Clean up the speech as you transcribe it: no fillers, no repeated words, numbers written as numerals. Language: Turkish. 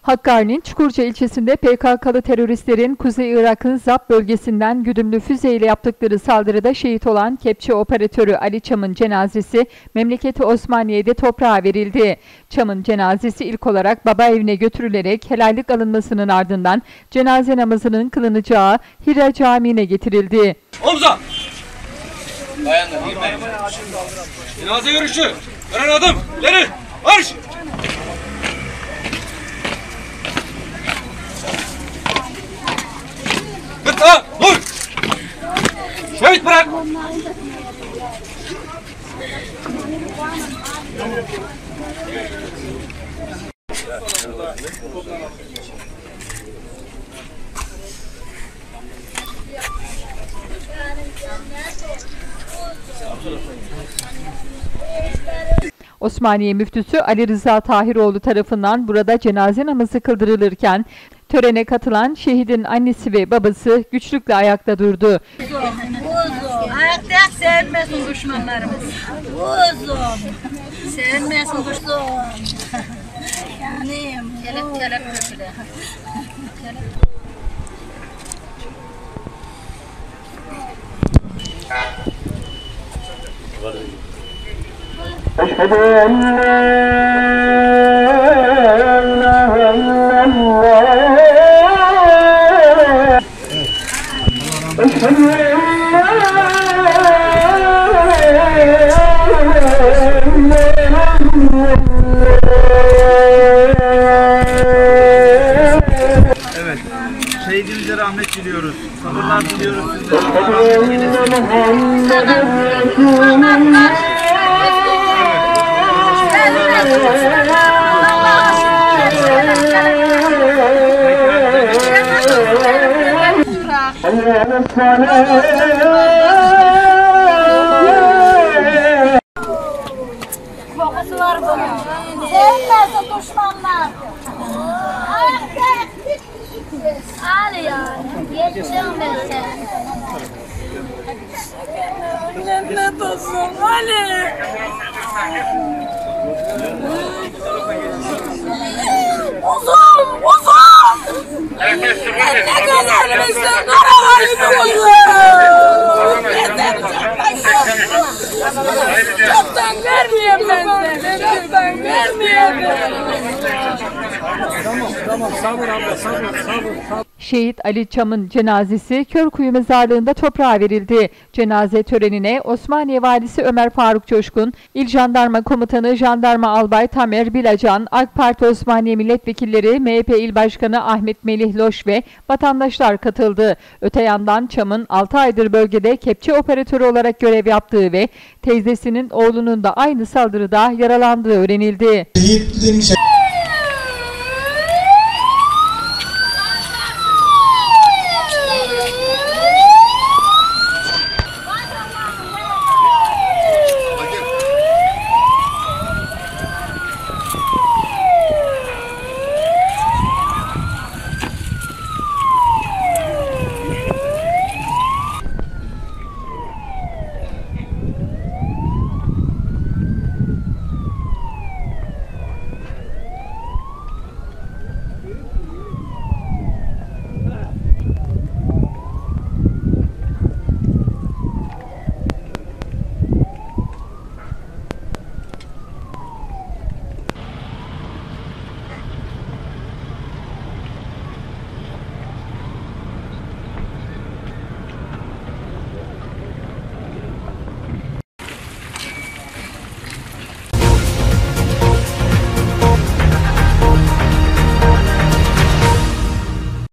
Hakkari'nin Çukurca ilçesinde PKK'lı teröristlerin Kuzey Irak'ın Zap bölgesinden güdümlü füzeyle yaptıkları saldırıda şehit olan kepçe operatörü Ali Çam'ın cenazesi memleketi Osmaniye'de toprağa verildi. Çam'ın cenazesi ilk olarak baba evine götürülerek helallik alınmasının ardından cenaze namazının kılınacağı Hira Camii'ne getirildi. Omza! Dayandı. Cenaze görüşü. Ölen adım. İleri. Marş! Gırtla. Dur! Şehit bırak! Osmaniye Müftüsü Ali Rıza Tahiroğlu tarafından burada cenaze namazı kıldırılırken törene katılan şehidin annesi ve babası güçlükle ayakta durdu. Ayakta sevmesin düşmanlarımız. Uzun. Sevmesin düşman. Yanayım. Kelep köpüle. أشهد أن لا إله إلا الله أشهد Evet, şehidimize rahmet diliyoruz, sabırlar diliyoruz. Babası var bunun. Sevmesin düşmanlar. Ayakta. Ali ya. Geçeceğim ben seni. Cennet olsun Ali. Uzun, uzun. Ne kadar mısın? Karalayı uzun. Yeter çoktan vermeyeyim ben seni. Çoktan vermeyeyim. Tamam, sabır abla, sabır. Şehit Ali Çam'ın cenazesi Körkuyu Mezarlığı'nda toprağa verildi. Cenaze törenine Osmaniye Valisi Ömer Faruk Coşkun, İl Jandarma Komutanı Jandarma Albay Tamer Bilacan, AK Parti Osmaniye Milletvekilleri, MHP İl Başkanı Ahmet Melih Loş ve vatandaşlar katıldı. Öte yandan Çam'ın 6 aydır bölgede kepçe operatörü olarak görev yaptığı ve teyzesinin oğlunun da aynı saldırıda yaralandığı öğrenildi.